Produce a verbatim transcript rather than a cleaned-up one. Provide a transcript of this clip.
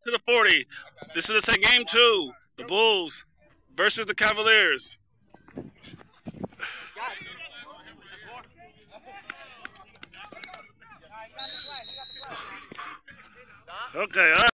to the forty. This is the second game two. The Bulls versus the Cavaliers. Okay, all right.